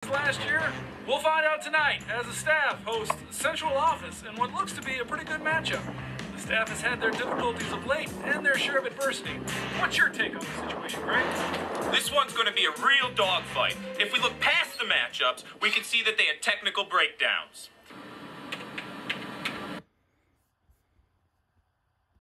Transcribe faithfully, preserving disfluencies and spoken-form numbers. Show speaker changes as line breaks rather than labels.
last year? We'll find out tonight as the staff hosts Central Office in what looks to be a pretty good matchup. The staff has had their difficulties of late and their share of adversity. What's your take on the situation, Greg?
This one's going to be a real dogfight. If we look past the matchups, we can see that they had technical breakdowns.